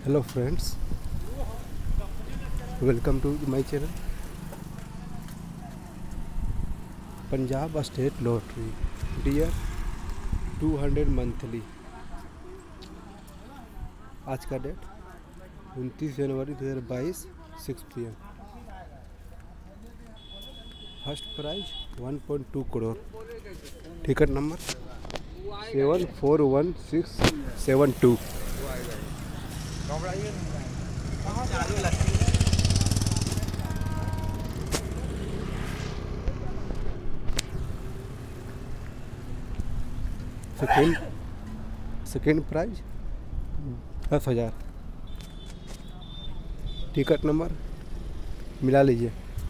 Hello friends, welcome to my channel. Punjab state lottery dear 200 monthly. आज का date 29 जनवरी 2022 6 PM। First prize 1.2 crore. Ticket number 741672। Second prize 10,000। Ticket number मिला लीजिए।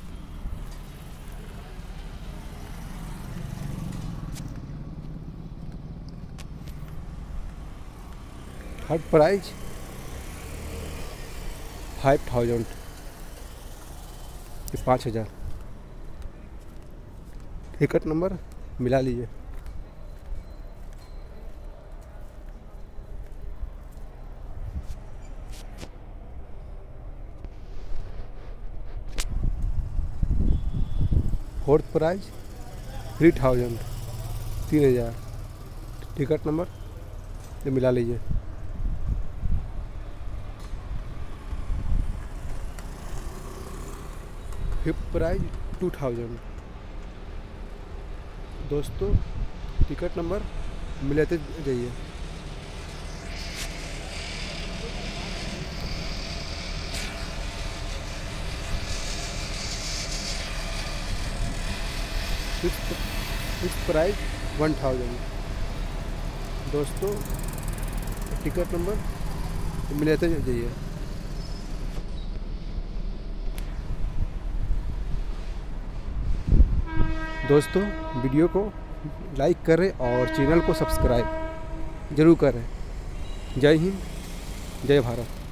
Third prize 5,000 5,000। Ticket number मिला लीजिए। Fourth prize 3,000 3,000। Ticket number ये मिला लीजिए। Fifth prize 2,000। दोस्तों टिकट नंबर मिलाते जाइए। Fifth prize 1,000। दोस्तों टिकट नंबर मिलाते जाइए। दोस्तों वीडियो को लाइक करें और चैनल को सब्सक्राइब जरूर करें। जय हिंद, जय भारत।